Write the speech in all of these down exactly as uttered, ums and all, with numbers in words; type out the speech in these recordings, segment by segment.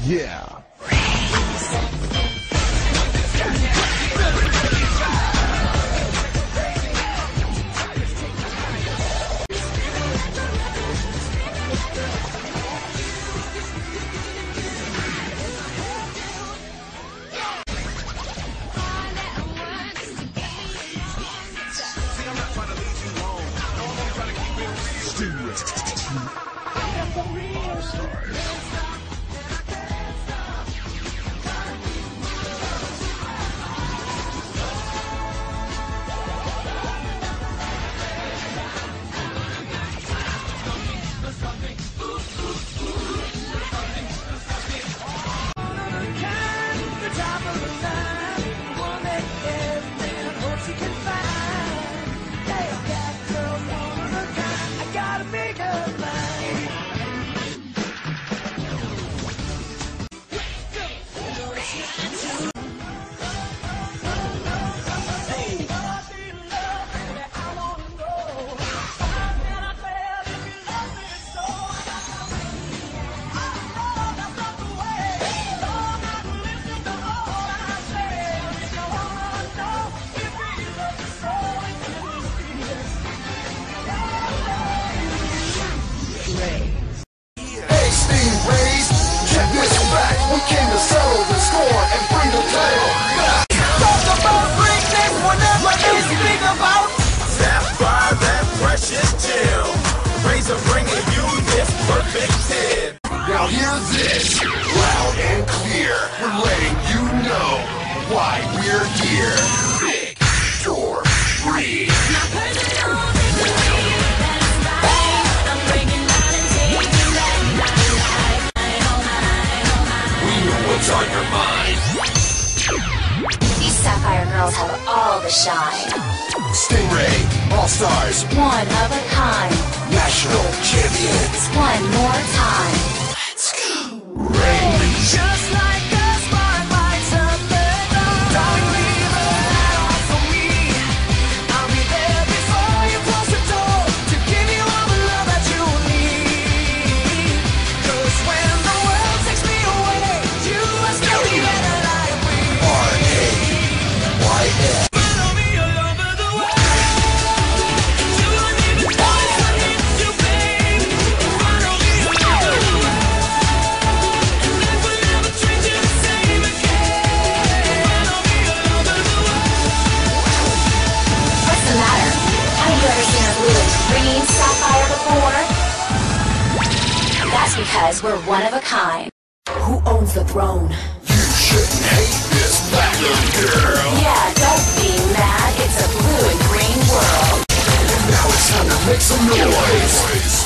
Yeah. Stingray Allstars. Hey Stingrays, check this back. We came to settle the score and bring the title back. Talk about bring this one up like you speak about Sapphire, that precious gem. Razor bringing you this perfect tip. Now hear this, loud and clear. We're letting you know why we're here. Big for free. What's on your mind? These Sapphire girls have all the shine. Stingray Allstars, One of a kind. national champions. One more time. Let's go. Rain. Just like the spark lights up the dawn. Darling, leave a light on for me. I'll be there before you close the door to give you all the love that you need. 'Cause when the world takes me away, you are still the air that I breathe. R A Y S. Follow me all over the world. You don't even know I need you, babe. Follow me all over the world. And life will never treat you the same again. Follow me all over the world. What's the matter? Haven't you ever seen a blue and green Sapphire before? That's because we're one of a kind. Who owns the throne? You shouldn't hate this platinum girl. Yeah, don't be mad. It's a blue and green world. And now it's time to make some noise.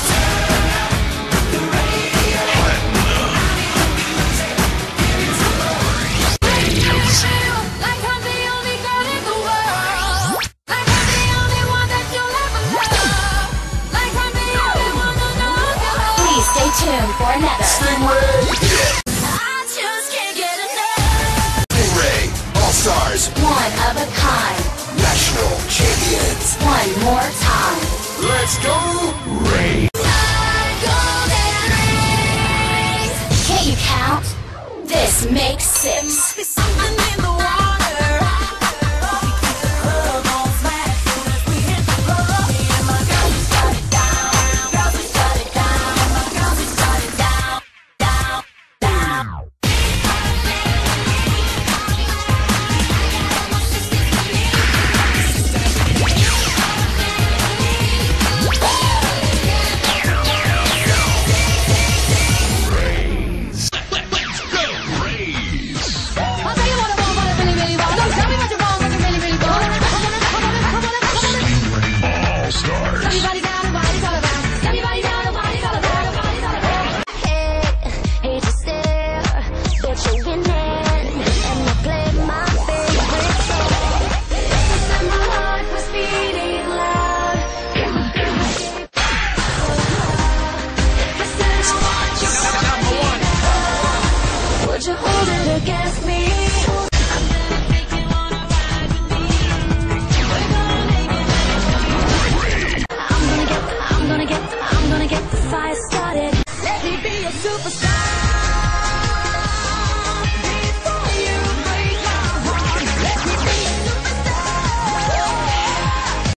Like I'm the only girl in the world. Like I'm the only one that you'll ever love. Like I'm the only one who knows your love. Please stay tuned for another Stingray. I just can't get enough. Stingray Allstars, One of a kind. national champions. One more time. Let's go. Rain. Like golden rings. Can't you count? This makes six. Be something